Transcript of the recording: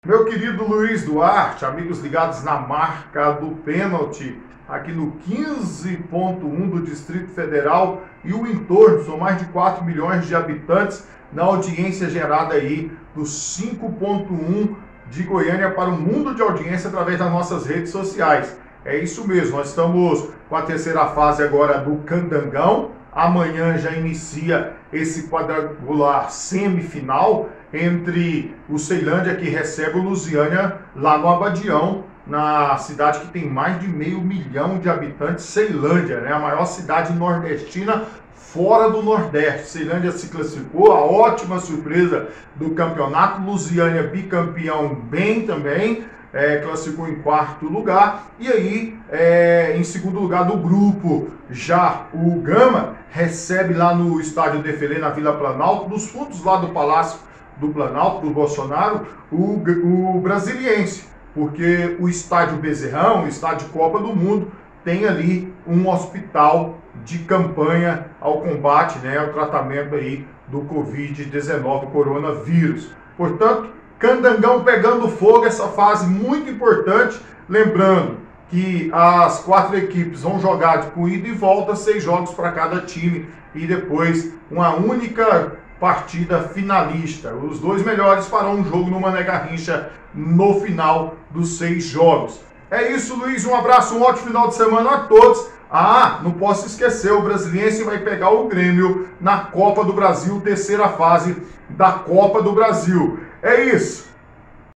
Meu querido Luiz Duarte, amigos ligados na marca do pênalti, aqui no 15.1 do Distrito Federal e o entorno, são mais de 4 milhões de habitantes na audiência gerada aí do 5.1 de Goiânia para o mundo de audiência através das nossas redes sociais. É isso mesmo, nós estamos com a terceira fase agora do Candangão. Amanhã já inicia esse quadrangular semifinal entre o Ceilândia, que recebe o Lusiânia lá no Abadião, na cidade que tem mais de 500 mil de habitantes, Ceilândia, né? A maior cidade nordestina fora do Nordeste. Ceilândia se classificou, a ótima surpresa do campeonato. Lusiânia bicampeão bem também. Classificou em quarto lugar, e aí em segundo lugar do grupo, já o Gama recebe lá no estádio Defelê, na Vila Planalto, nos fundos lá do Palácio do Planalto, do Bolsonaro, o Brasiliense, porque o estádio Bezerrão, o estádio Copa do Mundo, tem ali um hospital de campanha ao combate, né, ao tratamento aí do Covid-19, coronavírus. Portanto, Candangão pegando fogo, essa fase muito importante. Lembrando que as 4 equipes vão jogar com ida e volta, 6 jogos para cada time e depois uma única partida finalista. Os 2 melhores farão um jogo no Mané Garrincha no final dos 6 jogos. É isso, Luiz. Um abraço, um ótimo final de semana a todos. Não posso esquecer, o Brasiliense vai pegar o Grêmio na Copa do Brasil, terceira fase da Copa do Brasil. É isso.